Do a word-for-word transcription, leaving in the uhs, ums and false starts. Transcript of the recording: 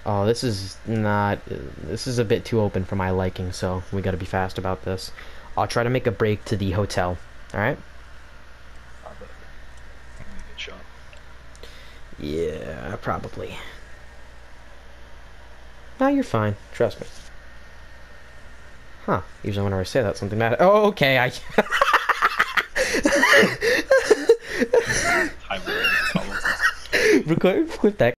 Oh, this is not. This is a bit too open for my liking, so we gotta be fast about this. I'll try to make a break to the hotel. Alright? Uh, but I'm gonna get shot. Yeah, probably. No, you're fine. Trust me. Huh. Usually whenever I say that, something bad. Oh, okay. I. Highway. Record, quit that.